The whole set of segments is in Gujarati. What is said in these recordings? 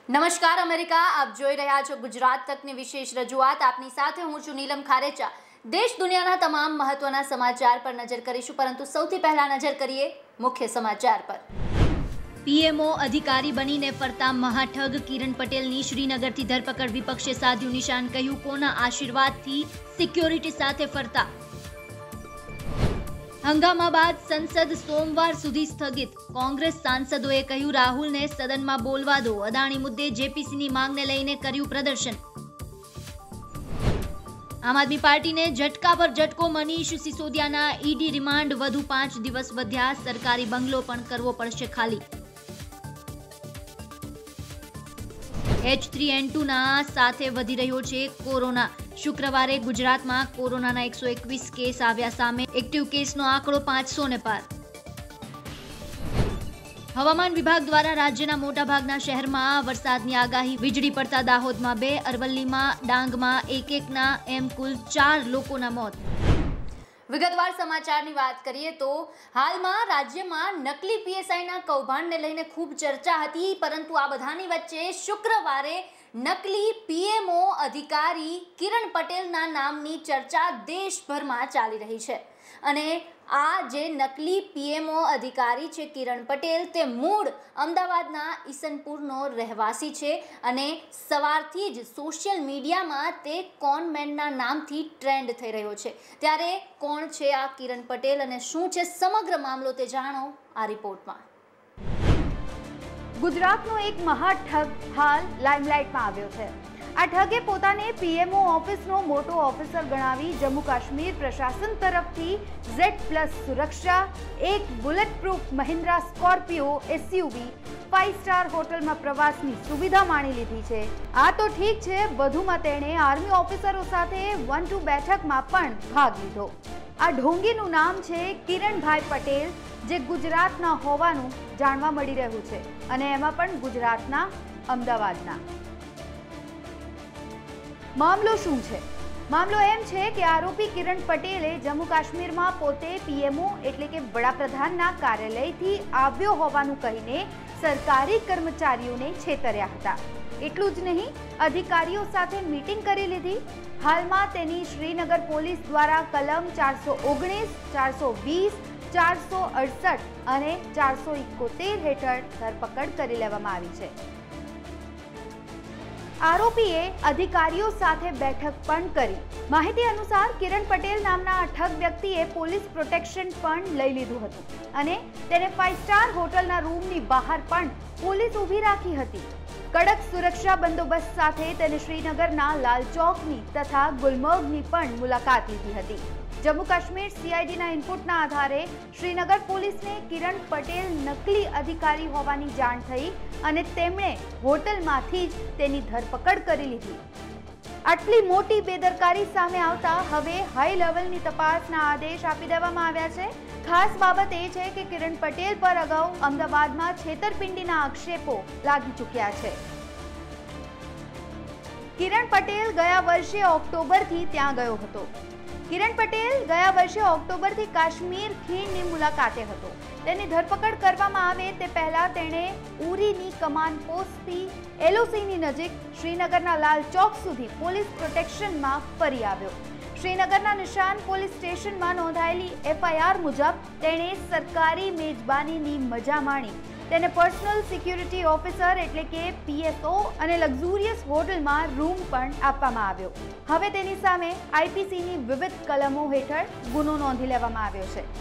નમસ્કાર અમેરિકા, આપ જોઈ રહ્યા છો ગુજરાત તકની વિશેષ રજૂઆત। આપની સાથે હું છું નીલમ ખારેચા। દેશ દુનિયાના તમામ મહત્વના સમાચાર પર નજર કરીશું, પરંતુ સૌથી પહેલા નજર કરીએ મુખ્ય સમાચાર પર। પીએમઓ અધિકારી બનીને ફરતા મહાઠગ કિરણ પટેલની શ્રીનગરથી ધરપકડ। વિપક્ષે સાધ્યું નિશાન, કહ્યું કોના આશીર્વાદથી સિક્યોરિટી સાથે ફરતા। હંગામા બાદ સંસદ સોમવાર સુધી સ્થગિત। કોંગ્રેસ સાંસદોએ કહ્યું રાહુલને સદનમાં બોલવા દો। અદાણી મુદ્દે જેપીસીની માંગને લઈને કર્યું પ્રદર્શન। આમ આદમી પાર્ટીને ઝટકા પર ઝટકો। મનીષ સિસોદિયાના ઈડી રિમાન્ડ વધુ 5 દિવસ વધ્યા। સરકારી બંગલો પણ કરવો પડશે ખાલી। H3N2ના સાથે વધી રહ્યો છે કોરોના। શુક્રવારે ગુજરાતમાં કોરોનાના 121 કેસ આવ્યા સામે। એક્ટિવ કેસનો આંકડો 500 ને પાર। હવામાન વિભાગ દ્વારા રાજ્યના મોટાભાગના શહેરમાં વરસાદની આગાહી। વીજળી પડતા દાહોદમાં 2, અરવલ્લીમાં, ડાંગમાં એક-એકના એમ કુલ 4 લોકોના મોત। વિગતવાર સમાચારની વાત કરીએ તો હાલમાં રાજ્યમાં નકલી પીએસઆઈના કૌભાંડને લઈને ખૂબ ચર્ચા હતી, પરંતુ આ બધાની વચ્ચે શુક્રવારે નકલી પીએમઓ અધિકારી કિરણ પટેલના નામની ચર્ચા દેશભરમાં ચાલી રહી છે। અને આ જે નકલી પીએમઓ અધિકારી છે કિરણ પટેલ, તે મૂળ અમદાવાદના ઈસનપુરનો રહેવાસી છે અને સવારથી જ સોશિયલ મીડિયામાં તે કોનમેનના નામથી ટ્રેન્ડ થઈ રહ્યો છે। ત્યારે કોણ છે આ કિરણ પટેલ અને શું છે સમગ્ર મામલો, તે જાણો આ રિપોર્ટમાં। ગુજરાતનો એક મહાઠગ હાલ લાઇમલાઇટમાં આવ્યો છે। આ ઠગે પોતાને પીએમઓ ઓફિસનો મોટો ઓફિસર ગણાવી જમ્મુ કાશ્મીર પ્રશાસન તરફથી Z+ સુરક્ષા, એક bullet proof Mahindra Scorpio SUV, 5 star હોટલમાં પ્રવાસની સુવિધા માણી લીધી છે। આ તો ઠીક છે, વધુમાં તેણે આર્મી ઓફિસરો સાથે 1-2 બેઠકમાં પણ ભાગ લીધો। આ ઢોંગીનું નામ છે કિરણભાઈ પટેલ, જે ગુજરાતના હોવાનું જાણવા મળી રહ્યું છે અને એમાં પણ ગુજરાતના અમદાવાદના। મામલો શું છે? મામલો એમ છે કે આરોપી કિરણ પટેલે જમ્મુ કાશ્મીરમાં પોતે પીએમઓ એટલે કે વડાપ્રધાનના કાર્યાલયથી આવ્યો હોવાનું કહીને સરકારી કર્મચારીઓને છેતર્યા હતા। એટલું જ નહીં, અધિકારીઓ સાથે મીટિંગ કરી લીધી। હાલમાં તેની શ્રીનગર પોલીસ દ્વારા કલમ 419, 420, 468 અને 471 હેઠળ ધરપકડ કરી લેવામાં આવી છે। આરોપીએ અધિકારીઓ સાથે બેઠક પણ કરી। માહિતી અનુસાર કિરણ પટેલ નામના ઠગ વ્યક્તિએ પોલીસ પ્રોટેક્શન પણ લઈ લીધું હતું અને તેને 5 સ્ટાર હોટલના રૂમની બહાર પણ પોલીસ ઊભી રાખી હતી। કડક સુરક્ષા બંદોબસ્ત સાથે તેને શ્રીનગરના લાલ ચોકની તથા ગુલમર્ગની પણ મુલાકાત લીધી હતી। જમ્મુ કાશ્મીર CIDના ઇનપુટના આધારે શ્રીનગર પોલીસને કિરણ પટેલ નકલી અધિકારી હોવાની જાણ થઈ અને તેમણે હોટલમાંથી જ તેની ધરપકડ કરી લીધી। આટલી મોટી બેદરકારી સામે આવતા હવે હાઈ લેવલની તપાસના આદેશ આપી દેવામાં આવ્યા છે। ખાસ બાબત એ છે કે કિરણ પટેલ પર અગાઉ અમદાવાદમાં છેતરપિંડીના આક્ષેપો લાગી ચૂક્યા છે। કિરણ પટેલ ગયા વર્ષે ઓક્ટોબરથી ત્યાં ગયો હતો। કિરણ પટેલ ગયા વર્ષે ઓક્ટોબરથી કાશ્મીર ખીણની મુલાકાતે હતો। તેની ધરપકડ કરવામાં આવે તે પહેલા તેણે ઉરીની કમાન પોસ્ટથી LOCની નજીક શ્રીનગરના લાલ ચોક સુધી પોલીસ પ્રોટેક્શનમાં ફરી આવ્યો। શ્રીનગરના નિશાન પોલીસ સ્ટેશનમાં નોંધાયેલી FIR મુજબ તેણે સરકારી મેજબાનીની મજા માણી। તેને પર્સનલ સિક્યુરિટી ઓફિસર એટલે કે PSO અને લક્ઝુરિયસ હોટલમાં રૂમ પણ આપવામાં આવ્યો। હવે તેની સામે IPCની વિવિધ કલમો હેઠળ ગુનો નોંધી લેવામાં આવ્યો છે।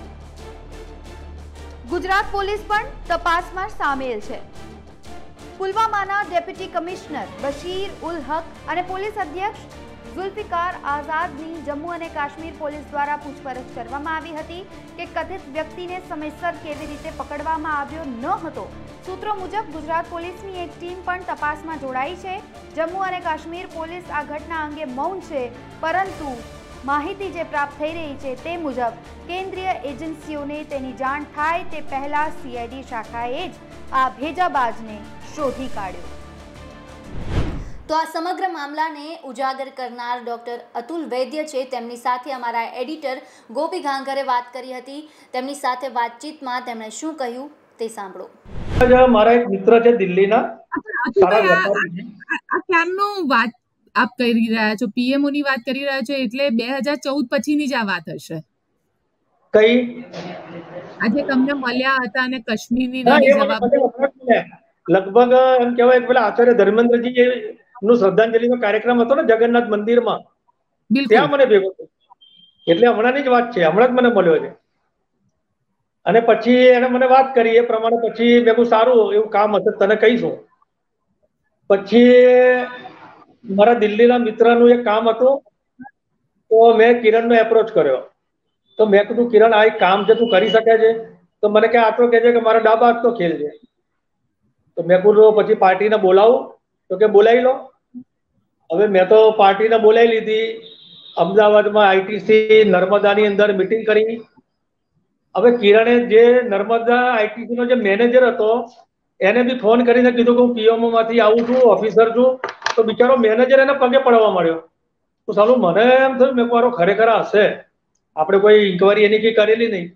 ગુજરાત પોલીસ પણ તપાસમાં સામેલ છે। પુલવામાના ડેપ્યુટી કમિશનર બશીર ઉલ હક અને પોલીસ અધ્યક્ષ ઝુલ્ફિકાર આઝાદની જમ્મુ અને કાશ્મીર પોલીસ દ્વારા પૂછપરછ કરવામાં આવી હતી કે કથિત વ્યક્તિને સમયસર કેવી રીતે પકડવામાં આવ્યો ન હતો। સૂત્રો મુજબ ગુજરાત પોલીસની એક ટીમ પણ તપાસમાં જોડાઈ છે। જમ્મુ અને કાશ્મીર પોલીસ આ ઘટના અંગે મૌન છે, પરંતુ માહિતી જે પ્રાપ્ત થઈ રહી છે તે મુજબ કેન્દ્રીય એજન્સીઓને તેની જાણ થાય તે પહેલા CID શાખાએ જ આ ભેજાબાજને શોધી કાઢ્યો। તો આ સમગ્ર મામલાને ઉજાગર કરનાર ડોક્ટર અતુલ વૈદ્ય છે, તેમની સાથે અમારા એડિટર ગોપી ગાંગરે વાત કરી હતી। તેમની સાથે વાતચીતમાં તેમણે શું કહ્યું તે સાંભળો। મારા એક મિત્ર છે દિલ્હીના, સારા વેપારી આ ક્યારનું વાત આપ કરી રહ્યા છો? પીએમઓ ની વાત કરી રહ્યા છો એટલે 2014 પછીની જ આ વાત હશે. કઈ આજે તમને મળ્યા હતા અને કાશ્મીરની જવાબ લગભગ એમ કહેવાય પેલા આચાર્ય ધર્મેન્દ્રજી નું શ્રદ્ધાંજલિ નો કાર્યક્રમ હતો ને જગન્નાથ મંદિરમાં, ત્યાં મને ભેગો થયો. એટલે હમણાંની જ વાત છે, હમણાં જ મને મળ્યો છે. અને પછી એને મને વાત કરી એ પ્રમાણે પછી મેં કહ્યું સારું એવું કામ હશે તને કહીશું. પછી મારા દિલ્હીના મિત્રનું એક કામ હતું તો મેં કિરણનો એપ્રોચ કર્યો. તો મેં કીધું કિરણ આ એક કામ છે તું કરી શકે છે? તો મને કે આ તો કહે છે કે મારા ડાબા હાથ તો ખેલ છે. તો મેં કીધું પછી પાર્ટીને બોલાવું? તો કે બોલાવી લો. હવે મેં તો પાર્ટીને બોલાવી લીધી. અમદાવાદમાં આઈટીસી નર્મદાની અંદર મિટિંગ કરી. હવે કિરણે જે નર્મદા આઈટીસી નો જે મેનેજર હતો એને બી ફોન કરીને કીધું કે હું પીએમઓ માંથી આવું છું, ઓફિસર છું. તો બિચારો મેનેજર એને પગે પડવા મળ્યો. તો સાલું મને એમ થયું મેં મારો ખરેખર હશે, આપણે કોઈ ઇન્કવાયરી એની કઈ કરેલી નહીં.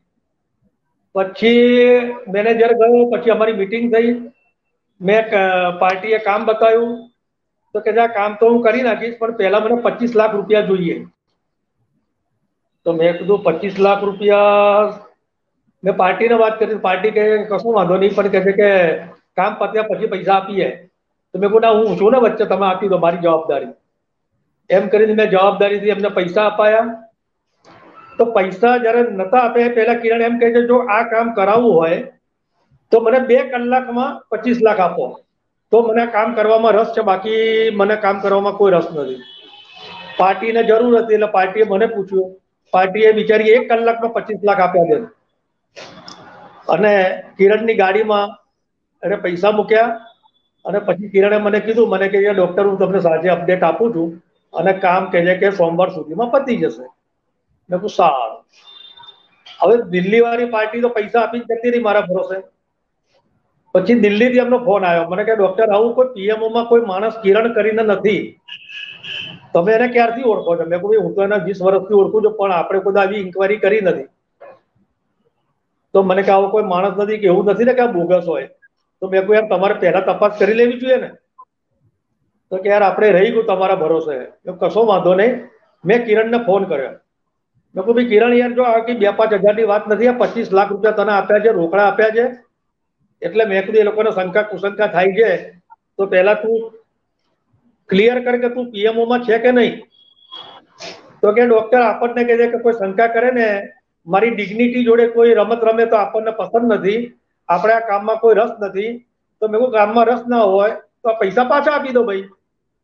પછી મેનેજર ગયો, પછી અમારી મિટિંગ થઈ. મેં પાર્ટીએ કામ બતાવ્યું તો કે આ કામ તો હું કરી નાખીશ પણ પહેલા મને 25 લાખ રૂપિયા જોઈએ. તો મેં કીધું 25 લાખ રૂપિયા. મેં પાર્ટીને વાત કરી, પાર્ટી કહે કશું વાંધો નહીં પણ કહે છે કે કામ પત્યા પછી પૈસા આપીએ. તો મેં કહું ના હું છું ને વચ્ચે, તમે આપી દો, મારી જવાબદારી. એમ કરીને મેં જવાબદારીથી એમને પૈસા અપાયા. તો પૈસા જયારે નતા આપ્યા પહેલા કિરણ એમ કહે છે જો આ કામ કરાવવું હોય તો મને 2 કલાકમાં 25 લાખ આપો તો મને આ કામ કરવામાં રસ છે, બાકી મને કામ કરવામાં કોઈ રસ નથી. પાર્ટીને જરૂર હતી એટલે પાર્ટીએ મને પૂછ્યું. પાર્ટીએ બિચારી 1 કલાકમાં 25 લાખ આપ્યા છે. અને કિરણની ગાડીમાં એને પૈસા મૂક્યા. અને પછી કિરણે મને કીધું, મને કે ડોક્ટર હું તમને સાંજે અપડેટ આપું છું અને કામ કહે છે કે સોમવાર સુધીમાં પતી જશે. મેં કહું સારું. હવે દિલ્હી વાળી પાર્ટી તો પૈસા આપી જતી રહી મારા ભરોસે. પછી દિલ્હીથી એમનો ફોન આવ્યો મને કે ડોક્ટર આવું કોઈ પીએમઓમાં કોઈ માણસ કિરણ કરીને નથી, તમે એને ક્યારથી ઓળખો છો? મેં કહ્યું હું તો એને 20 વર્ષથી ઓળખું છું પણ આપણે કોઈ આવી ઇન્કવાયરી કરી નથી. તો મને કે આવો કોઈ માણસ નથી કે એવું નથી ને કે આ બોગસ હોય. તો મેં કહ્યું યાર તમારે પહેલા તપાસ કરી લેવી જોઈએ ને. તો કે યાર આપણે રહી ગયું તમારા ભરોસે. કશો વાંધો નહીં. મેં કિરણને ફોન કર્યો. મેં કહું ભાઈ કિરણ યાર જો આ કે 2-5 હજારની વાત નથી, આ 25 લાખ રૂપિયા તને આપ્યા છે, રોકડા આપ્યા છે. એટલે મેં કીધું એ લોકોને શંકા કુશંકા થાય છે તો પહેલા તું ક્લિયર કર કે તું પીએમઓમાં છે કે નહીં. તો કે ડોક્ટર આપણને કહે છે કે કોઈ શંકા કરે ને મારી ડિગ્નિટી જોડે કોઈ રમત રમે તો આપણને પસંદ નથી, આપણે આ કામમાં કોઈ રસ નથી. તો મેં કહું કામમાં રસ ના હોય તો આ પૈસા પાછા આપી દો ભાઈ.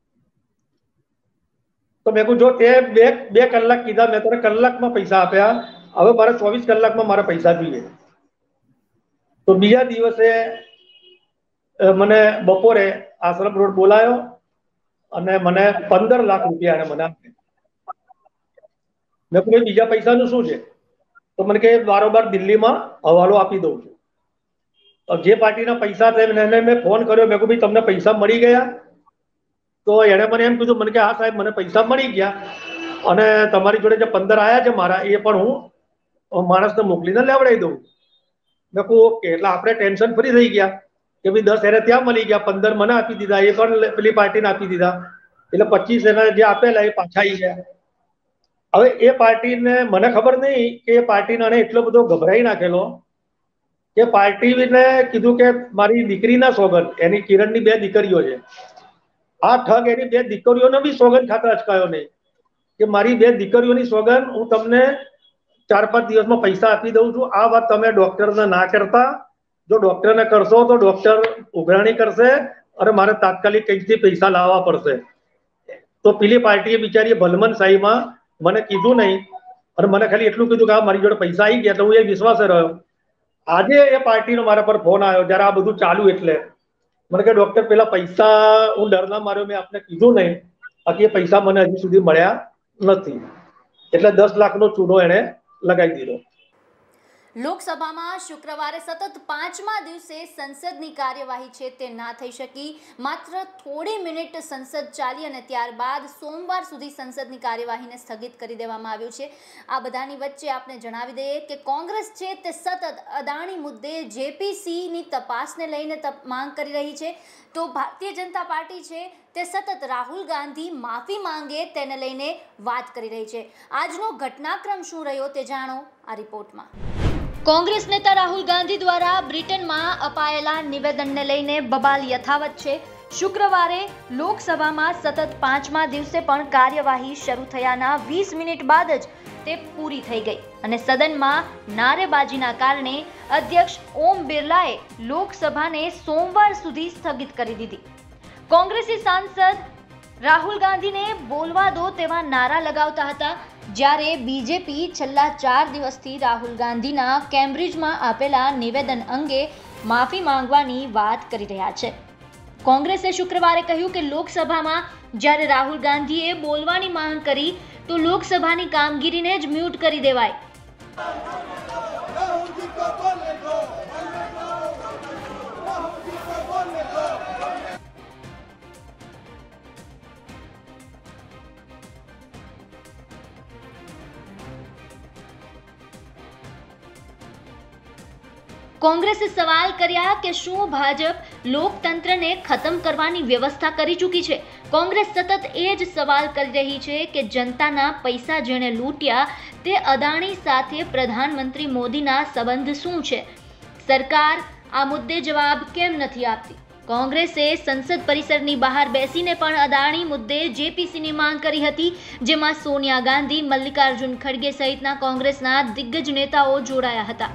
તો મેં કહું જો તે 2 કલાક કીધા, મેં તને કલાકમાં પૈસા આપ્યા, હવે મારે 24 કલાકમાં મારા પૈસા જોઈએ. તો બીજા દિવસે મને બપોરે આશ્રમ રોડ બોલાયો અને મને 15 લાખ રૂપિયા એને મને આપ્યા. મેં કહ્યું બીજા પૈસાનું શું છે? તો મને કે બારોબાર દિલ્હીમાં હવાલો આપી દઉં છું. જે પાર્ટીના પૈસા છે એને મેં ફોન કર્યો. મેં કહ્યું ભાઈ તમને પૈસા મળી ગયા? તો એણે મને એમ કીધું મને કે હા સાહેબ મને પૈસા મળી ગયા અને તમારી જોડે જે 15 આવ્યા છે મારા એ પણ હું માણસને મોકલીને લેવડાવી દઉં. મેં કહું ઓકે. એટલે આપણે ટેન્શન ફ્રી થઈ ગયા કે ભાઈ 10 એને ત્યાં મળી ગયા, 15 મને આપી દીધા, એ પણ પેલી પાર્ટીને આપી દીધા. એટલે 25 એને જે આપેલા એ પાછા આવી ગયા. હવે એ પાર્ટીને મને ખબર નહીં કે એ પાર્ટીને એટલો બધો ગભરાઈ નાખેલો કે પાર્ટીને કીધું કે મારી દીકરીના સોગંદ, એની કિરણની 2 દીકરીઓ છે, આ ઠગ એની 2 દીકરીઓને બી સોગંદ ખાતા અચકાયો નહીં કે મારી 2 દીકરીઓની સોગંદ હું તમને 4-5 દિવસમાં પૈસા આપી દઉં છું. આ વાત તમે ડોક્ટરને ના કરતા, જો ડોક્ટરને કરશો તો ડોક્ટર ઉઘરાણી કરશે અને મારે તાત્કાલિક કંઈકથી પૈસા લાવવા પડશે. તો પેલી પાર્ટીએ બિચારીએ ભલમન શાહીમાં મને કીધું નહીં અને મને ખાલી એટલું કીધું કે મારી જોડે પૈસા આવી ગયા. એટલે હું એ વિશ્વાસે રહ્યો. આજે એ પાર્ટીનો મારા પર ફોન આવ્યો જ્યારે આ બધું ચાલ્યું. એટલે મને કે ડોક્ટર પેલા પૈસા હું ડરના માર્યો મેં આપને કીધું નહીં, બાકી એ પૈસા મને હજી સુધી મળ્યા નથી. એટલે 10 લાખનો ચૂનો એને લગાવી દીધો. લોકસભામાં શુક્રવારે સતત 5મા દિવસે સંસદની કાર્યવાહી છે તે ના થઈ શકી. માત્ર થોડી મિનિટ સંસદ ચાલી અને ત્યારબાદ સોમવાર સુધી સંસદની કાર્યવાહીને સ્થગિત કરી દેવામાં આવ્યું છે. આ બધાની વચ્ચે આપણે જણાવી દઈએ કે કોંગ્રેસ છે તે સતત અદાણી મુદ્દે જેપીસીની તપાસને લઈને માંગ કરી રહી છે, તો ભારતીય જનતા પાર્ટી છે તે સતત રાહુલ ગાંધી માફી માંગે તેને લઈને વાત કરી રહી છે. આજનો ઘટનાક્રમ શું રહ્યો તે જાણો આ રિપોર્ટમાં. કોંગ્રેસ નેતા રાહુલ ગાંધી દ્વારા બ્રિટનમાં અપાયેલા નિવેદનને લઈને બબાલ યથાવત છે. શુક્રવારે લોકસભામાં સતત 5મા દિવસે પણ કાર્યવાહી શરૂ થયાના 20 મિનિટ બાદ જ તે પૂરી થઈ ગઈ અને સદનમાં નારેબાજીના કારણે અધ્યક્ષ ઓમ બિરલાએ લોકસભાને સોમવાર સુધી સ્થગિત કરી દીધી. કોંગ્રેસી સાંસદ રાહુલ ગાંધીને બોલવા દો તેવા નારા લગાવતા હતા, જ્યારે બીજેપી છેલ્લા 4 દિવસથી રાહુલ ગાંધીના કેમ્બ્રિજમાં આપેલા નિવેદન અંગે માફી માંગવાની વાત કરી રહ્યા છે. કોંગ્રેસે શુક્રવારે કહ્યું કે લોકસભામાં જ્યારે રાહુલ ગાંધીએ બોલવાની માંગ કરી તો લોકસભાની કામગીરીને જ મ્યુટ કરી દેવાય. કોંગ્રેસે સવાલ કર્યા કે શું ભાજપ લોકતંત્રને ખતમ કરવાની વ્યવસ્થા કરી ચૂકી છે. કોંગ્રેસ સતત એ જ સવાલ કરી રહી છે કે જનતાના પૈસા જેણે લૂંટ્યા તે અદાણી સાથે પ્રધાનમંત્રી મોદીના સંબંધ શું છે. સરકાર આ મુદ્દે જવાબ કેમ નથી આપતી. કોંગ્રેસે સંસદ પરિસરની બહાર બેસીને પણ અદાણી મુદ્દે જેપીસીની માંગ કરી હતી, જેમાં સોનિયા ગાંધી, મલ્લિકાર્જુન ખડગે સહિતના કોંગ્રેસના દિગ્ગજ નેતાઓ જોડાયા હતા.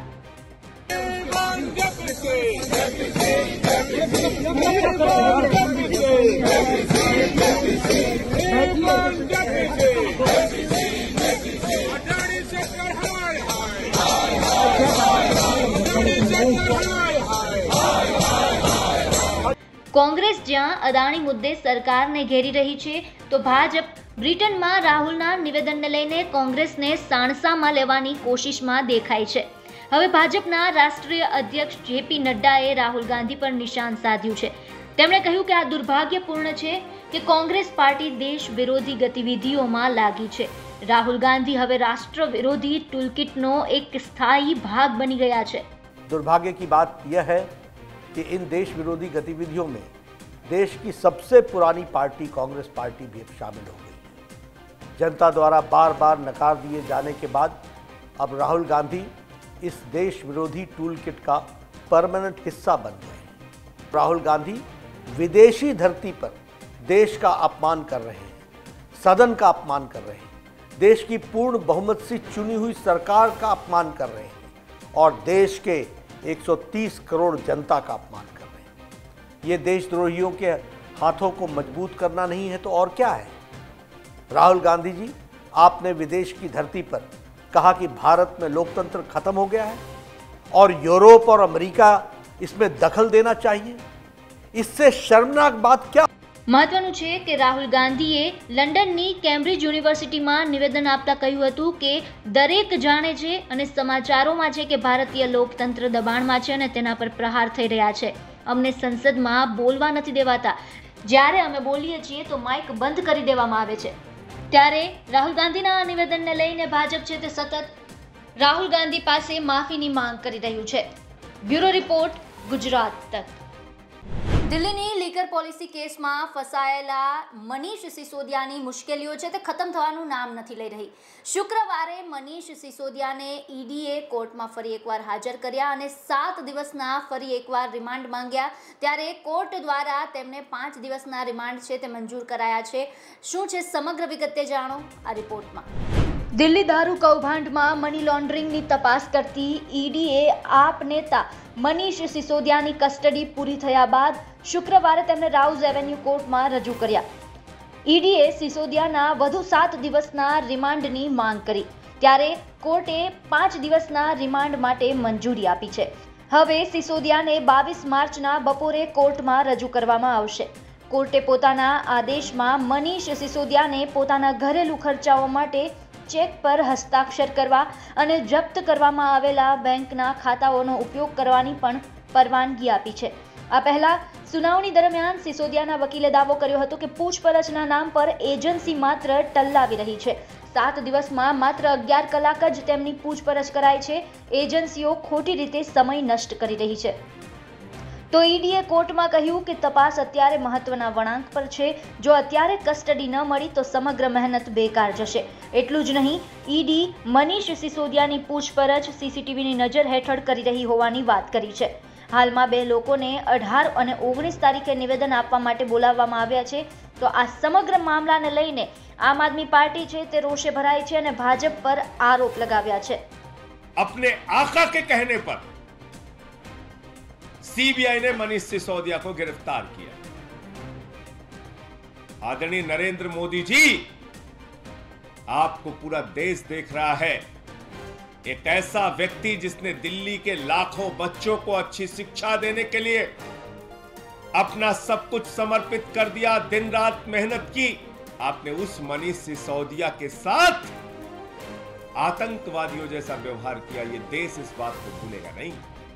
કોંગ્રેસ જ્યાં અદાણી મુદ્દે સરકારને ઘેરી રહી છે, તો ભાજપ બ્રિટનમાં રાહુલના નિવેદનને લઈને કોંગ્રેસને સાણસામાં લેવાની કોશિશમાં દેખાય છે. હવે ભાજપના રાષ્ટ્રીય અધ્યક્ષ જેપી નડ્ડાએ રાહુલ ગાંધી પર નિશાન સાધ્યું છે. તેમણે કહ્યું કે આ દુર્ભાગ્યપૂર્ણ છે કે કોંગ્રેસ પાર્ટી દેશ વિરોધી ગતિવિધિઓમાં લાગી છે. રાહુલ ગાંધી હવે રાષ્ટ્ર વિરોધી ટૂલકિટનો એક સ્થાયી ભાગ બની ગયા છે. दुर्भाग्य की बात यह है कि इन देश विरोधी गतिविधियों में देश की सबसे पुरानी पार्टी कांग्रेस पार्टी भी अब शामिल हो गई है. जनता द्वारा बार बार नकार दिए जाने के बाद अब राहुल गांधी इस देश विरोधी टूल किट का परमानेंट हिस्सा बन गए हैं. राहुल गांधी विदेशी धरती पर देश का अपमान कर रहे हैं, सदन का अपमान कर रहे हैं, देश की पूर्ण बहुमत से चुनी हुई सरकार का अपमान कर रहे हैं और देश के 130 करोड़ जनता का अपमान कर रहे हैं. ये देशद्रोहियों के हाथों को मजबूत करना नहीं है तो और क्या है. राहुल गांधी जी, आपने विदेश की धरती पर कहा कि भारत में लोकतंत्र खत्म हो गया है और यूरोप और अमेरिका इसमें दखल देना चाहिए. इससे शर्मनाक बात क्या. મહત્વનું છે કે રાહુલ ગાંધીએ લંડનની કેમ્બ્રિજ યુનિવર્સિટીમાં નિવેદન આપતા કહ્યું હતું કે દરેક જાણે છે અને સમાચારોમાં છે કે ભારતીય લોકતંત્ર દબાણમાં છે અને તેના પર પ્રહાર થઈ રહ્યા છે. અમને સંસદમાં બોલવા નથી દેવાતા. જ્યારે અમે બોલીએ છીએ તો માઇક બંધ કરી દેવામાં આવે છે. ત્યારે રાહુલ ગાંધીના આ નિવેદનને લઈને ભાજપ છે તે સતત રાહુલ ગાંધી પાસે માફીની માંગ કરી રહ્યું છે. બ્યુરો રિપોર્ટ, ગુજરાત તક. દિલ્હીની લીકર પોલિસી કેસમાં ફસાયેલા મનીષ સિસોદિયાની મુશ્કેલીઓ છે તે ખતમ થવાનું નામ નથી લઈ રહી. શુક્રવારે મનીષ સિસોદિયાને ઈડીએ કોર્ટમાં ફરી એકવાર હાજર કર્યા અને 7 દિવસના ફરી એકવાર રિમાન્ડ માંગ્યા. ત્યારે કોર્ટ દ્વારા તેમને 5 દિવસના રિમાન્ડ છે તે મંજૂર કરાયા છે. શું છે સમગ્ર વિગતે જાણો આ રિપોર્ટમાં. દિલ્હી દારૂ કૌભાંડમાં મની લોન્ડરિંગની તપાસ કરતી ઈડીએ આપ નેતા મનીષ સિસોદિયાની કસ્ટડી પૂરી થયા બાદ શુક્રવારે તેમને રાઉઝ એવેન્યુ કોર્ટમાં રજૂ કર્યા. ઈડીએ સિસોદિયાના વધુ 7 દિવસના રિમાન્ડની માંગ કરી, ત્યારે કોર્ટે 5 દિવસના રિમાન્ડ માટે મંજૂરી આપી છે. હવે સિસોદિયાને 22 માર્ચના બપોરે કોર્ટમાં રજૂ કરવામાં આવશે. કોર્ટે પોતાના આદેશમાં મનીષ સિસોદિયાને પોતાના ઘરેલું ખર્ચાઓ માટે ચેક પર હસ્તાક્ષર કરવા અને જપ્ત કરવામાં આવેલા બેંકના ખાતાઓનો ઉપયોગ કરવાની પણ પરવાનગી આપી છે। આ પહેલા સુનાવણી દરમિયાન સિસોદિયાના વકીલે દાવો કર્યો હતો કે પૂછપરછના નામ પર એજન્સી માત્ર ટલ્લાવી રહી છે। 7 દિવસમાં માત્ર 11 કલાક જ તેમની પૂછપરછ કરાઈ છે। એજન્સીઓ ખોટી રીતે સમય નષ્ટ કરી રહી છે। તો ઈડીએ કોર્ટમાં કહ્યું કે તપાસ અત્યારે મહત્વના વળાંક પર છે। જો અત્યારે કસ્ટડી ન મળી તો સમગ્ર મહેનત બેકાર જશે। એટલું જ નહીં, ઈડી મનીષ સિસોદિયાની પૂછપરછ સીસીટીવીની નજર હેઠળ કરી રહી હોવાની વાત કરી છે। હાલમાં 2 લોકોને 18 અને 19 તારીખે નિવેદન આપવા માટે બોલાવવામાં આવ્યા છે। તો આ સમગ્ર મામલાને લઈને આમ આદમી પાર્ટી છે તે રોષે ભરાઈ છે અને ભાજપ પર આરોપ લગાવ્યા છે। अपने आका के कहने पर सीबीआई ने मनीष सिसोदिया को गिरफ्तार किया। आदरणीय नरेंद्र मोदी जी, आपको पूरा देश देख रहा है। एक ऐसा व्यक्ति जिसने दिल्ली के लाखों बच्चों को अच्छी शिक्षा देने के लिए अपना सब कुछ समर्पित कर दिया, दिन रात मेहनत की, आपने उस मनीष सिसोदिया के साथ आतंकवादियों जैसा व्यवहार किया। ये देश इस बात को भूलेगा नहीं।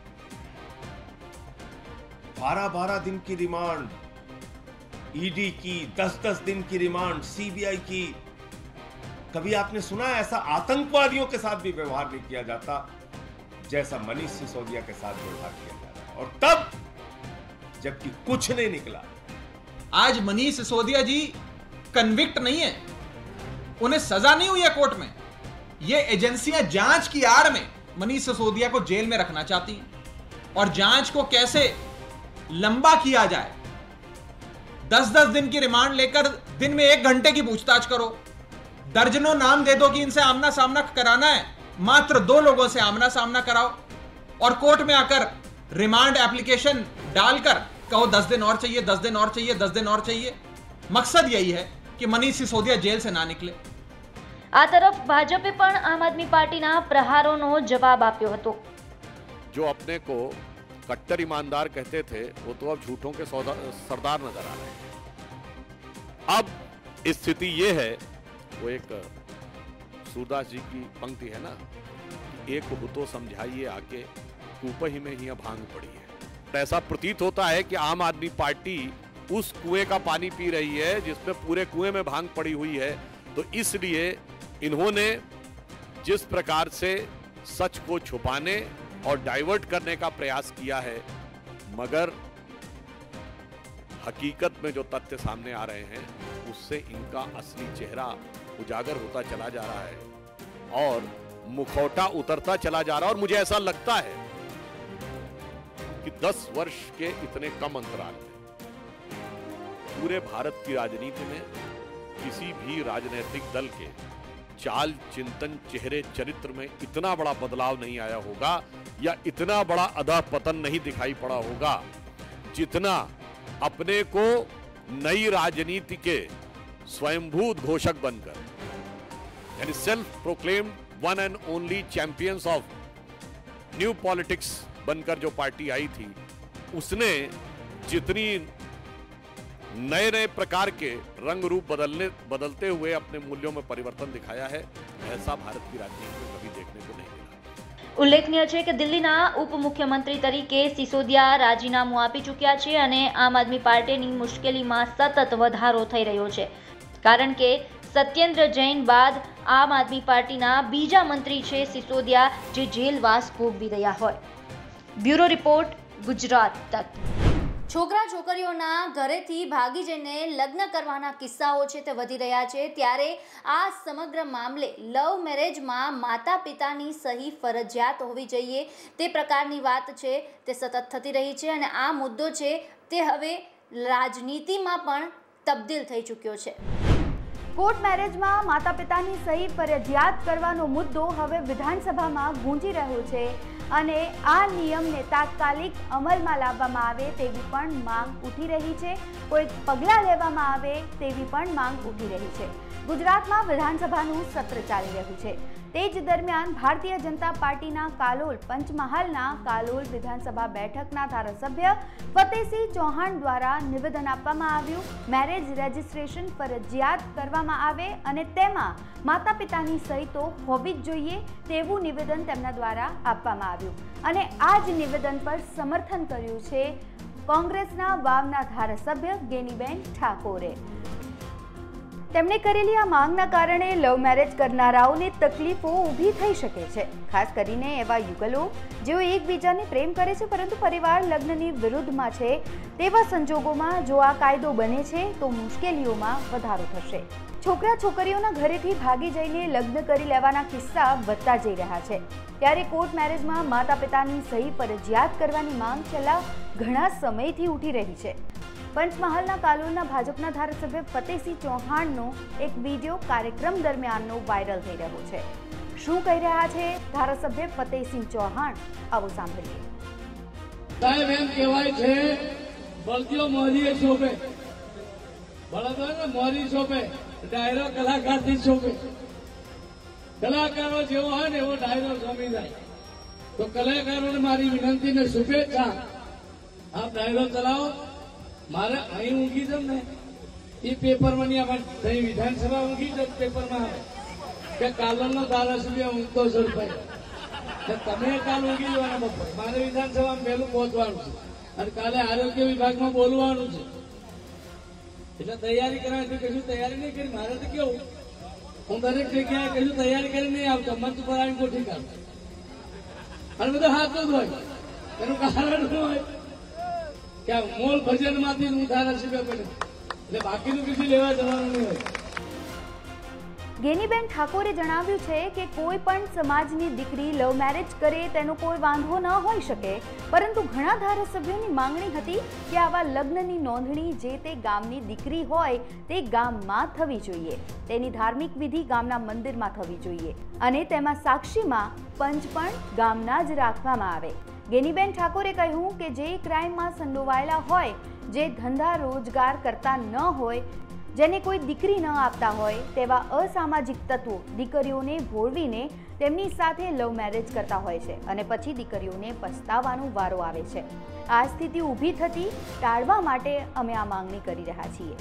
12-12 दिन की रिमांड ईडी की, 10-10 दिन की रिमांड सीबीआई की। कभी आपने सुना ऐसा आतंकवादियों के साथ भी व्यवहार नहीं किया जाता जैसा मनीष सिसोदिया के साथ व्यवहार किया जाता, और तब जबकि कुछ नहीं निकला। आज मनीष सिसोदिया जी कन्विक्ट नहीं है, उन्हें सजा नहीं हुई है कोर्ट में। ये एजेंसियां जांच की आड़ में मनीष सिसोदिया को जेल में रखना चाहती हैं और जांच को कैसे लंबा किया जाए। 10-10 दिन की रिमांड लेकर दिन में 1 घंटे की पूछताछ करो, दर्जनों नाम दे दो कि इनसे आमना सामना कराना है, मात्र 2 लोगों से आमना सामना कराओ और कोर्ट में आकर रिमांड एप्लीकेशन डालकर कहो 10 दिन और चाहिए, 10 दिन और चाहिए, 10 दिन और चाहिए। मकसद यही है कि मनीष सिसोदिया जेल से ना निकले। આ તરફ ભાજપે પણ આમ આદમી પાર્ટીના પ્રહારોનો જવાબ આપ્યો હતો। जो अपने को कट्टर ईमानदार कहते थे वो तो अब झूठों के सरदार नजर आ रहे हैं। अब स्थिति ये है, वो एक सूरदास जी की पंक्ति है ना, एक हो तो समझाइए आके, कूप ही में ही भांग पड़ी है। ऐसा प्रतीत होता है कि आम आदमी पार्टी उस कुएं का पानी पी रही है जिसमें पूरे कुएं में भांग पड़ी हुई है। तो इसलिए इन्होंने जिस प्रकार से सच को छुपाने और डाइवर्ट करने का प्रयास किया है, मगर हकीकत में जो तथ्य सामने आ रहे हैं उससे इनका असली चेहरा उजागर होता चला जा रहा है और मुखौटा उतरता चला जा रहा है। और मुझे ऐसा लगता है कि 10 वर्ष के इतने कम अंतराल में पूरे भारत की राजनीति में किसी भी राजनीतिक दल के चाल, चिंतन, चेहरे, चरित्र में इतना बड़ा बदलाव नहीं आया होगा या इतना बड़ा अधःपतन नहीं दिखाई पड़ा होगा जितना अपने को नई राजनीति के स्वयंभूत घोषक बनकर, यानी self proclaimed one and only champions of new politics बनकर जो पार्टी आई थी, उसने जितनी नए नए प्रकार के रंग रूप बदलते हुए अपने मूल्यों में परिवर्तन दिखाया है, ऐसा भारत की राजनीति में कभी देखने को नहीं मिला। ઉલ્લેખનીય છે કે દિલ્હીના ઉપમુખ્યમંત્રી તરીકે સિસોદિયા રાજીનામું આપી ચૂક્યા છે અને આમ આદમી પાર્ટીની મુશ્કેલીમાં સતત વધારો થઈ રહ્યો છે, કારણ કે સત્યેન્દ્ર જૈન બાદ આમ આદમી પાર્ટીના બીજા મંત્રી છે સિસોદિયા, જે જેલવાસ ભોગવી રહ્યા હોય। બ્યુરો રિપોર્ટ, ગુજરાત તક। છોકરા છોકરીઓના ઘરેથી ભાગી જઈને લગ્ન કરવાના કિસ્સાઓ છે તે વધી રહ્યા છે, ત્યારે આ સમગ્ર મામલે લવ મેરેજમાં માતા પિતાની સહી ફરજિયાત હોવી જોઈએ તે પ્રકારની વાત છે તે સતત થતી રહી છે અને આ મુદ્દો છે તે હવે રાજનીતિમાં પણ તબદીલ થઈ ચૂક્યો છે। કોર્ટ મેરેજમાં માતા પિતાની સહી ફરજિયાત કરવાનો મુદ્દો હવે વિધાનસભામાં ગૂંજી રહ્યો છે અને આ નિયમને તાત્કાલિક અમલમાં લાવવામાં આવે તેવી પણ માંગ ઉઠી રહી છે। કોઈ પગલાં લેવામાં આવે તેવી પણ માંગ ઉઠી રહી છે। ગુજરાતમાં વિધાનસભાનું સત્ર ચાલી રહ્યું છે। તે જ દરમિયાન ભારતીય જનતા પાર્ટીના કાલોલ પંચમહાલના કાલોલ વિધાનસભા બેઠકના ધારાસભ્ય ફતેહસિંહ ચૌહાણ દ્વારા નિવેદન આપવામાં આવ્યું. મેરેજ રજિસ્ટ્રેશન ફરજિયાત કરવામાં આવે અને તેમાં માતા પિતાની સહી તો હોવી જ જોઈએ તેવું નિવેદન તેમના દ્વારા આપવામાં આવ્યું. અને આ જ નિવેદન પર સમર્થન કર્યું છે કોંગ્રેસના વાવના ધારાસભ્ય ગેનીબેન ઠાકોરે. તેમણે કરેલી આ માંગના કારણે લવ મેરેજ કરનારાઓને તકલીફો ઊભી થઈ શકે છે. ખાસ કરીને એવા યુગલો જેઓ એકબીજાને પ્રેમ કરે છે પરંતુ પરિવાર લગ્નની વિરુદ્ધમાં છે તેવા સંજોગોમાં જો આ કાયદો બને છે તો મુશ્કેલીઓમાં વધારો થશે. છોકરા છોકરીઓના ઘરેથી ભાગી જઈને લગ્ન કરી લેવાના કિસ્સા વધતા જઈ રહ્યા છે. ત્યારે કોર્ટ મેરેજમાં માતા પિતાની સહી ફરજિયાત કરવાની માંગ છેલ્લા ઘણા સમયથી ઉઠી રહી છે. પંચમહાલના કાલોલના ભાજપના ધારાસભ્ય ફતેહસિંહ ચૌહાણનો એક વિડીયો કાર્યક્રમ દરમિયાનનો વાયરલ થઈ રહ્યો છે. શું કહી રહ્યા છે ધારાસભ્ય ફતેહસિંહ ચૌહાણ, આવો સાંભળીએ. સાહેબ એમ કહેવાય છે બળદીઓ મોરીએ શોભે, બળદો ને મોરી શોભે, ડાયરો કલાકારથી શોભે. કલાકારો જેવો હોય ને એવો ડાયરો શોભી જાય. તો કલાકારોને મારી વિનંતી ને શુભેચ્છા, આપ ડાયરો ચલાવો. મારે અહીં ઊંઘી જમ ને એ પેપરમાં નહીં, અમારે વિધાનસભા ઊંઘી જમ પેપરમાં આવે કે કાલોલનો ધારાસભ્ય ઊંઘતો ઝડપાય. તમે કાલ ઊંઘી જવાના બપોર, મારે વિધાનસભામાં પહેલું પહોંચવાનું છે અને કાલે આરોગ્ય વિભાગમાં બોલવાનું છે. એટલે તૈયારી કરવાની કશું તૈયારી નહીં કરી. મારે તો કેવું, હું દરેક જગ્યાએ કશું તૈયારી કરી નહીં આવતો, મંચ પર આવીને ગોઠવી કાઢું અને બધું હાથ જ હોય. એનું કારણ શું હોય કે મૂળ ભજનમાંથી હું ધારાસભ્ય બન્યો, એટલે બાકીનું કશું લેવા જવાનું નહીં હોય. ગેનીબેન ઠાકોરે જણાવ્યું છે કે કોઈ પણ સમાજની દીકરી લવ મેરેજ કરે તેનો કોઈ વાંધો ન હોઈ શકે, પરંતુ ઘણા ધારાસભ્યોની માંગણી હતી કે આવા લગ્નની નોંધણી જે તે ગામની દીકરી હોય તે ગામમાં થવી જોઈએ, તેની ધાર્મિક વિધિ ગામના મંદિરમાં થવી જોઈએ અને તેમાં સાક્ષીમાં પંચ પણ ગામના જ રાખવામાં આવે. ગેનીબેન ઠાકોરે કહ્યું કે જે ક્રાઇમમાં સંડોવાયેલા હોય, જે ધંધા રોજગાર કરતા ન હોય, જેને કોઈ દીકરી ન આપતા હોય તેવા અસામાજિક તત્વો દીકરીઓને ભોળવીને તેમની સાથે લવ મેરેજ કરતા હોય છે અને પછી દીકરીઓને પસ્તાવાનો વારો આવે છે. આ સ્થિતિ ઊભી થતી ટાળવા માટે અમે આ માંગણી કરી રહ્યા છીએ.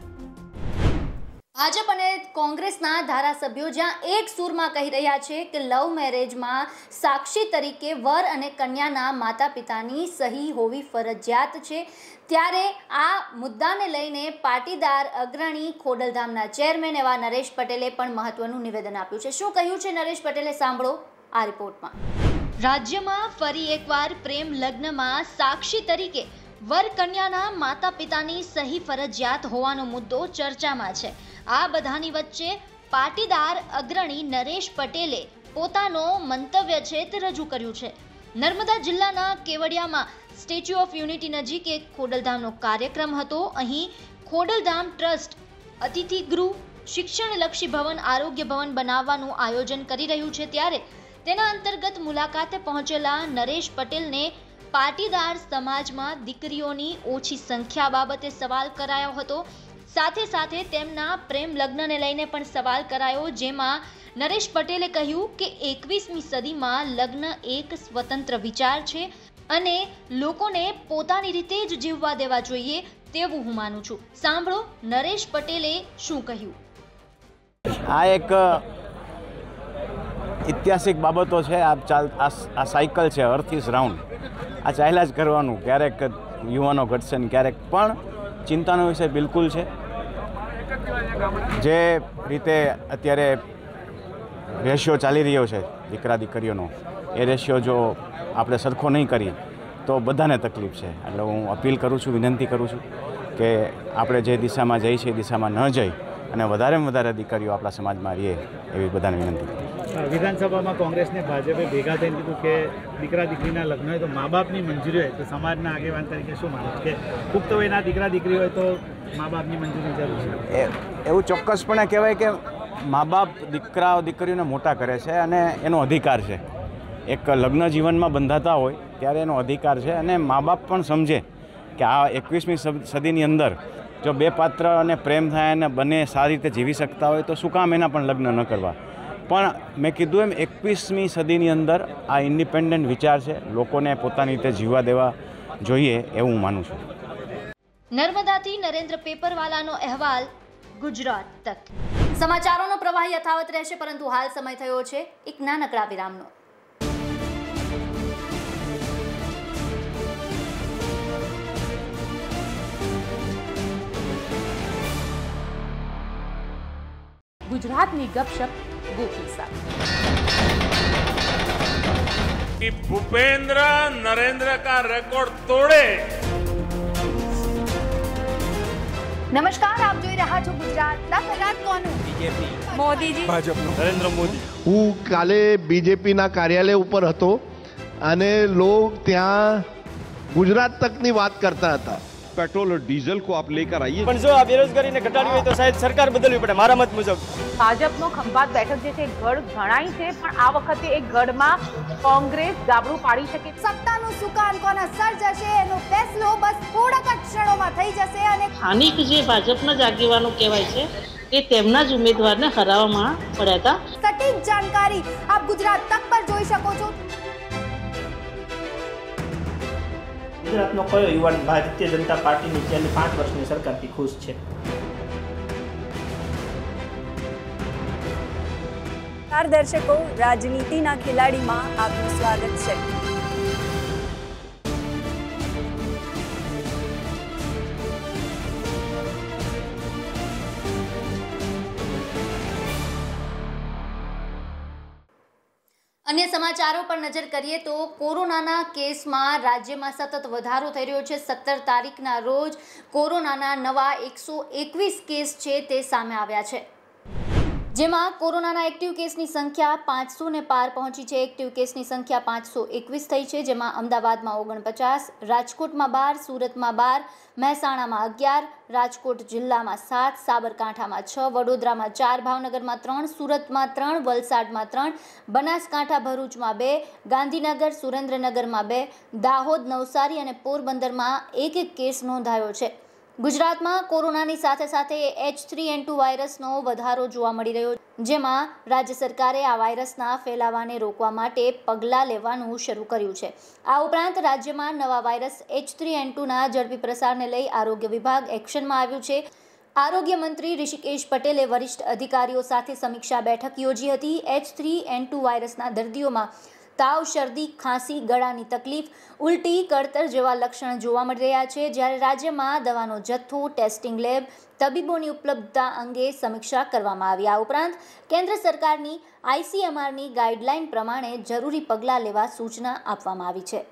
ભાજપ અને કોંગ્રેસના ધારાસભ્યો જ્યાં એક સૂરમાં કહી રહ્યા છે કે લવ મેરેજમાં સાક્ષી તરીકે વર અને કન્યાના માતા પિતાની સહી હોવી ફરજિયાત છે, ત્યારે આ મુદ્દાને લઈને પાટીદાર અગ્રણી ખોડલધામના ચેરમેન એવા નરેશ પટેલે પણ મહત્વનું નિવેદન આપ્યું છે. શું કહ્યું છે નરેશ પટેલે, સાંભળો આ રિપોર્ટમાં. રાજ્યમાં ફરી એકવાર પ્રેમ લગ્નમાં સાક્ષી તરીકે વર કન્યાના માતા પિતાની સહી ફરજિયાત હોવાનો મુદ્દો ચર્ચામાં છે. આ બધાની વચ્ચે પાટીદાર અગ્રણી નરેશ પટેલે પોતાનો મંતવ્ય છે તે રજૂ કર્યું છે. નર્મદા જિલ્લાના કેવડિયામાં સ્ટેચ્યુ ઓફ યુનિટી નજીક એક ખોડલધામનો કાર્યક્રમ હતો. અહીં ખોડલધામ ટ્રસ્ટ અતિથિ ગૃહ, શિક્ષણલક્ષી ભવન, આરોગ્ય ભવન બનાવવાનું આયોજન કરી રહ્યું છે, ત્યારે તેના અંતર્ગત મુલાકાતે પહોંચેલા નરેશ પટેલને પાટીદાર સમાજમાં દીકરીઓની ઓછી સંખ્યા બાબતે સવાલ કરાયો હતો. સાથે સાથે તેમના પ્રેમ લગ્નને લઈને પણ સવાલ કરાયો, જેમાં નરેશ પટેલે કહ્યું કે 21મી સદીમાં લગ્ન એક સ્વતંત્ર વિચાર છે અને લોકોને પોતાની રીતે જ જીવવા દેવા જોઈએ તેવું હું માનું છું. સાંભળો નરેશ પટેલે શું કહ્યું. આ એક ઐતિહાસિક બાબતો છે. આ સાયકલ છે, અર્થ ઇઝ રાઉન્ડ. આ ચાલ્યા જ કરવાનું. ક્યારેક યુવાનો ઘટશે ને ક્યારેક, પણ ચિંતાનો વિષય બિલકુલ છે. જે રીતે અત્યારે રેશિયો ચાલી રહ્યો છે દીકરા દીકરીઓનો, એ રેશિયો જો આપણે સરખો નહીં કરીએ તો બધાને તકલીફ છે. એટલે હું અપીલ કરું છું, વિનંતી કરું છું કે આપણે જે દિશામાં જઈએ છીએ એ દિશામાં ન જઈ અને વધારેમાં વધારે દીકરીઓ આપણા સમાજમાં રહીએ એવી બધાને વિનંતી કરું. વિધાનસભામાં કોંગ્રેસને ભાજપે ભેગા થઈને કીધું કે દીકરા દીકરીના લગ્ન હોય તો મા બાપની મંજૂરી હોય, તો સમાજના આગેવાન તરીકે શું માનો કે પુખ્ત વયના દીકરા દીકરી હોય તો મા બાપની મંજૂરી જરૂર છે? એવું ચોક્કસપણે કહેવાય કે મા બાપ દીકરાઓ દીકરીઓને મોટા કરે છે અને એનો અધિકાર છે. એક લગ્ન જીવનમાં બંધાતા હોય ત્યારે એનો અધિકાર છે અને મા બાપ પણ સમજે કે આ 21મી સદીની અંદર જો બે પાત્ર અને પ્રેમ થાય અને બંને સારી રીતે જીવી શકતા હોય તો શું કામ એના પણ લગ્ન ન કરવા. પણ મેં કીધું એમ 21મી સદીની અંદર આ ઇન્ડિપેન્ડન્ટ વિચાર છે, લોકોને પોતાની રીતે જીવવા દેવા જોઈએ એવું હું માનું છું. નર્મદાથી નરેન્દ્ર પેપરવાલાનો અહેવાલ, ગુજરાત તક. સમાચારોનો પ્રવાહ યથાવત રહેશે, પરંતુ હાલ સમય થયો છે એક નાનકડા વિરામનો. गुजरात में गपशप गोपी साथ कि भूपेंद्र नरेंद्र का रिकॉर्ड तोड़े. નમસ્કાર, આપ જોઈ રહ્યા છો ગુજરાત તક. ગુજરાત કોનું? बीजेपी, मोदीजी, ભાજપનો નરેન્દ્ર મોદી. હું કાલે બીજેપીના કાર્યાલય ઉપર હતો અને લોગ ત્યાં ગુજરાત તકની વાત કરતા હતા. पेट्रोल और डीजल को आप लेकर आइए. પણ જો આ બેરોજગારીને ઘટાડવી હોય તો શાયદ સરકાર બદલવી પડે, મારા મત મુજબ. ભાજપનો ખંભાત બેઠક જે છે ગઢ ગણાય છે, પણ આ વખતે એક ગઢમાં કોંગ્રેસ ગાબડું પાડી શકે. સત્તાનું સુકાન કોના સર જશે એનો ફેસલો બસ થોડાક જ ક્ષણોમાં થઈ જશે. અને સ્થાનિક જે ભાજપના જ આગેવાનો કહેવાય છે એ તેમના જ ઉમેદવારને હરાવવામાં પડ્યા હતા. સટીક જાણકારી આપ ગુજરાત તક પર જોઈ શકો છો. ગુજરાતનો કયો યુવાન ભારતીય જનતા પાર્ટીની છેલ્લી 5 વર્ષની સરકારથી ખુશ છે? દર્શકો, રાજનીતિના ખેલાડીમાં આપનું સ્વાગત છે. અન્ય સમાચારો પર નજર કરીએ તો કોરોનાના કેસમાં રાજ્યમાં સતત વધારો થઈ રહ્યો છે. 17 તારીખના રોજ કોરોનાના નવા 121 કેસ છે તે સામે આવ્યા છે, જેમાં કોરોનાના એક્ટિવ કેસની સંખ્યા 500 ને પાર પહોંચી છે. એક્ટિવ કેસની સંખ્યા 521 થઈ છે, જેમાં અમદાવાદમાં 49, રાજકોટમાં 12, સુરતમાં 12, મહેસાણામાં 11, રાજકોટ જિલ્લામાં 7, સાબરકાંઠામાં 6, વડોદરામાં 4, ભાવનગરમાં 3, સુરતમાં 3, વલસાડમાં 3, બનાસકાંઠા ભરૂચમાં 2, ગાંધીનગર સુરેન્દ્રનગરમાં 2, દાહોદ, નવસારી અને પોરબંદરમાં એક કેસ નોંધાયો છે. ગુજરાતમાં કોરોનાની સાથે સાથે H3N2 વાયરસનો વધારો જોવા મળી રહ્યો, જેમાં રાજ્ય સરકારે આ વાયરસના ફેલાવાને રોકવા માટે પગલાં લેવાનું શરૂ કર્યું છે. આ ઉપરાંત રાજ્યમાં નવા વાયરસ H3N2ના ઝડપી પ્રસારને લઈ આરોગ્ય વિભાગ એક્શનમાં આવ્યું છે. આરોગ્ય મંત્રી ઋષિકેશ પટેલે વરિષ્ઠ અધિકારીઓ સાથે સમીક્ષા બેઠક યોજી હતી. H3N2 વાયરસના દર્દીઓમાં તાવ, શરદી, ખાંસી, ગળાની તકલીફ, ઉલટી, કળતર જેવા લક્ષણ જોવા મળી રહ્યા છે. જ્યારે રાજ્યમાં દવાનો જથ્થો, ટેસ્ટિંગ લેબ, તબીબોની ઉપલબ્ધતા અંગે સમીક્ષા કરવામાં આવી. આ ઉપરાંત કેન્દ્ર સરકારની ICMRની ગાઈડલાઈન પ્રમાણે જરૂરી પગલાં લેવા સૂચના આપવામાં આવી છે.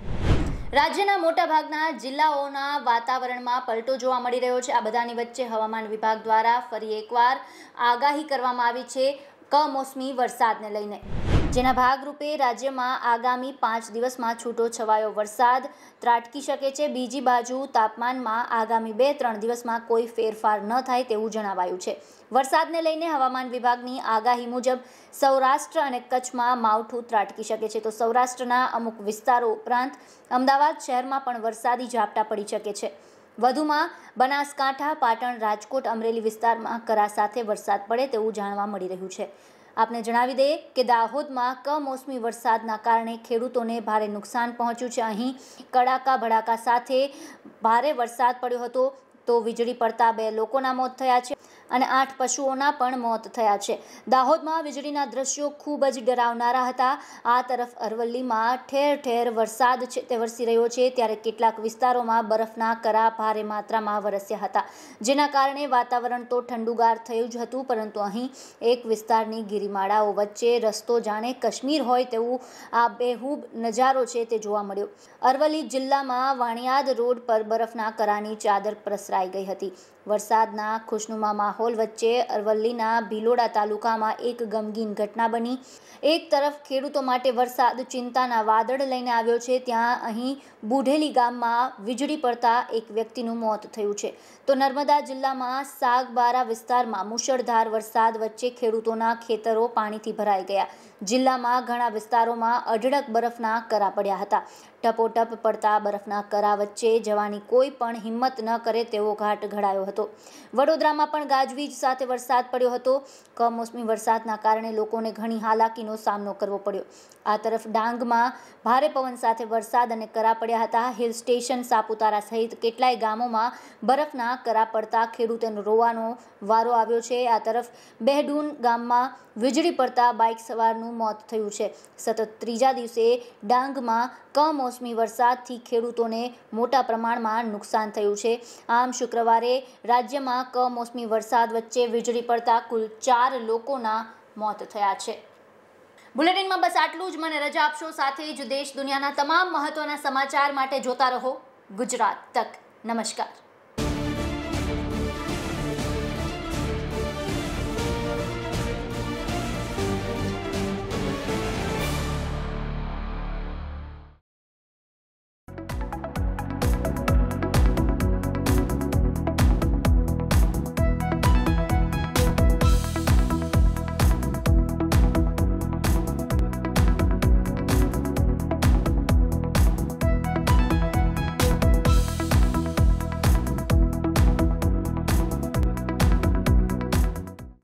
રાજ્યના મોટાભાગના જિલ્લાઓના વાતાવરણમાં પલટો જોવા મળી રહ્યો છે. આ બધાની વચ્ચે હવામાન વિભાગ દ્વારા ફરી એકવાર આગાહી કરવામાં આવી છે કમોસમી વરસાદને લઈને, જેના ભાગરૂપે રાજ્યમાં આગામી 5 દિવસમાં છૂટો છવાયો વરસાદ ત્રાટકી શકે છે. બીજી બાજુ તાપમાનમાં આગામી 2-3 દિવસમાં કોઈ ફેરફાર ન થાય તેવું જણાવાયું છે. વરસાદને લઈને હવામાન વિભાગની આગાહી મુજબ સૌરાષ્ટ્ર અને કચ્છમાં માવઠું ત્રાટકી શકે છે, તો સૌરાષ્ટ્રના અમુક વિસ્તારો ઉપરાંત અમદાવાદ શહેરમાં પણ વરસાદી ઝાપટા પડી શકે છે. વધુમાં બનાસકાંઠા, પાટણ, રાજકોટ, અમરેલી વિસ્તારમાં કરા સાથે વરસાદ પડે તેવું જાણવા મળી રહ્યું છે. આપને જણાવી દઈએ કે દાહોદમાં કમોસમી વરસાદના કારણે ખેડૂતોને ભારે નુકસાન પહોંચ્યું છે. અહીં કડાકા ભડાકા સાથે ભારે વરસાદ પડ્યો હતો, તો વીજળી પડતા 2 લોકોના મોત થયા છે અને 8 પશુઓના પણ મોત થયા છે. દાહોદમાં વીજળીના દ્રશ્યો ખૂબ જ ડરાવનારા હતા. આ તરફ અરવલ્લીમાં ઠેર ઠેર વરસાદ છે તે વરસી રહ્યો છે, ત્યારે કેટલાક વિસ્તારોમાં બરફના કરા ભારે માત્રામાં વરસ્યા હતા, જેના કારણે વાતાવરણ તો ઠંડુગાર થયું જ હતું, પરંતુ અહીં એક વિસ્તારની ગિરિમાળાઓ વચ્ચે રસ્તો જાણે કાશ્મીર હોય તેવું આ બેહૂબ નજારો છે તે જોવા મળ્યો. અરવલ્લી જિલ્લામાં વાણિયાદ રોડ પર બરફના કરાની ચાદર પ્રસરાઈ ગઈ હતી. વરસાદના ખુશનુમા માહોલ વચ્ચે અરવલ્લીના ભિલોડા તાલુકામાં એક ગમગીન ઘટના બની. એક તરફ ખેડૂતો માટે વરસાદ ચિંતાના વાદળ લઈને આવ્યો છે, ત્યાં અહીં બુઢેલી ગામમાં વીજળી પડતા એક વ્યક્તિનું મોત થયું છે, તો નર્મદા જિલ્લામાં સાગબારા વિસ્તારમાં મુશળધાર વરસાદ વચ્ચે ખેડૂતોના ખેતરો પાણીથી ભરાઈ ગયા. જિલ્લામાં ઘણા વિસ્તારોમાં અઢળક બરફના કરા પડ્યા હતા. ટપોટપ પડતા બરફના કરા વચ્ચે જવાની કોઈ પણ હિંમત ન કરે તેવો ઘાટ ઘડાયો હતો. વડોદરામાં પણ ગાજવીજ સાથે વરસાદ પડ્યો હતો. કમોસમી વરસાદના કારણે લોકોને ઘણી હાલાકીનો સામનો કરવો પડ્યો. આ તરફ ડાંગમાં ભારે પવન સાથે વરસાદ અને કરા પડ્યા હતા. હિલ સ્ટેશન સાપુતારા સહિત કેટલાય ગામોમાં બરફના કરા પડતા ખેડૂતોનો રોવાનો વારો આવ્યો છે. આ તરફ બેહડૂન ગામમાં વીજળી પડતા બાઇક સવારનું મોત થયું છે. સતત ત્રીજા દિવસે ડાંગમાં કમોસમી વરસાદથી ખેડૂતોને મોટા પ્રમાણમાં નુકસાન થયું છે. આમ શુક્રવારે રાજ્યમાં કમોસમી વરસાદ વચ્ચે વીજળી પડતા કુલ 4 લોકોના મોત થયા છે. બુલેટિનમાં બસ આટલું જ. મને રજા આપશો. સાથે જ દેશ દુનિયાના તમામ મહત્વના સમાચાર માટે જોતા રહો ગુજરાત તક. નમસ્કાર.